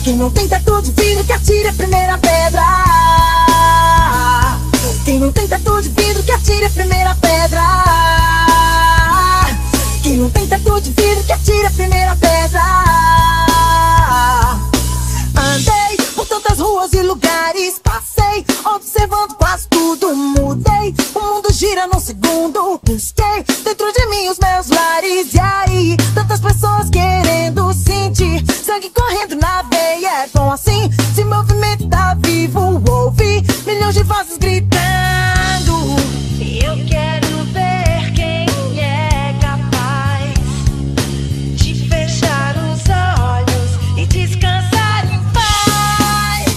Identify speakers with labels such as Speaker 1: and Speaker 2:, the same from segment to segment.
Speaker 1: Quem não tem teto de vidro que atire a primeira pedra. Quem não tem teto de vidro que atire a primeira pedra. Quem não tem teto de vidro que atire a primeira pedra. Andei por tantas ruas e lugares, passei observando quase tudo. Mudei, o mundo gira num segundo. Busquei dentro de mim os meus lares. E aí, tantas pessoas querendo sentir sangue correndo na veia. É bom assim, se movimenta vivo. Ouvi milhões de vozes gritando.
Speaker 2: Eu quero ver quem é capaz de fechar os olhos e descansar em paz.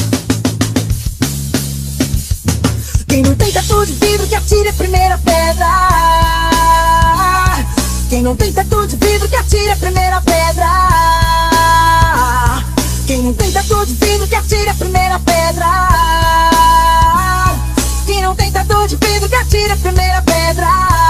Speaker 1: Quem não tem teto de vidro que atire a primeira pedra. Quem não tem teto de vidro que atire a primeira pedra. Quem não tem teto de vidro que atire a primeira pedra. Quem não tem teto de vidro que atire a primeira pedra.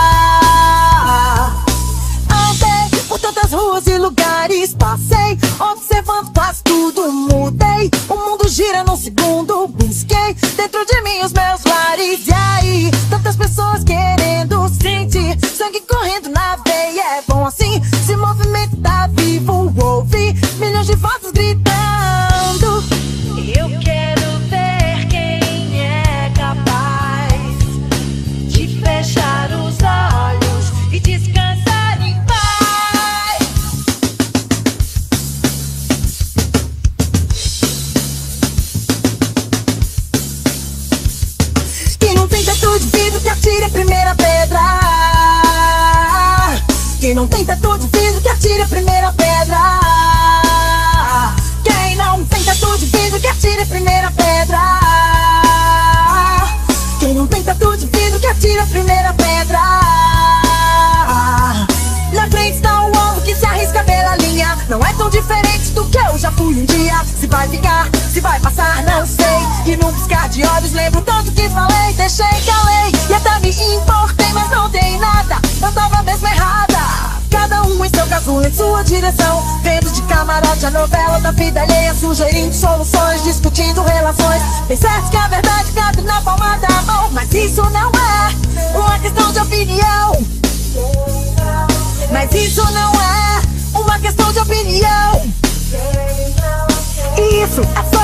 Speaker 1: Andei por tantas ruas e lugares, passei observando quase tudo. Mudei, o mundo gira num segundo. Busquei dentro de mim os meus lares. E aí, tantas pessoas querendo sentir sangue correndo na veia. É bom assim, se movimenta vivo. Ouvi milhões de vozes gritando.
Speaker 2: Eu quero ver quem é capaz de fechar os olhos e descansar em paz.
Speaker 1: Quem não tem teto de vidro que atire a primeira pedra. Quem não tem teto de vidro que atire a primeira pedra. Quem não tem teto de vidro que atire a primeira pedra. Quem não tem teto de vidro que atire a primeira pedra. Na frente está o alvo que se arrisca pela linha. Não é tão diferente do que eu já fui um dia. Se vai ficar, se vai passar, não sei. E num piscar de olhos lembro tanto que falei. Deixei, calei e até me importei, mas não dei nada. Eu tava mesmo errada. Cada um em seu casulo, em sua direção, vendo de camarote a novela da vida alheia, sugerindo soluções, discutindo relações. Tem certo que a verdade cabe na palma da mão, mas isso não é uma questão de opinião. Mas isso não é uma questão de opinião. Isso é só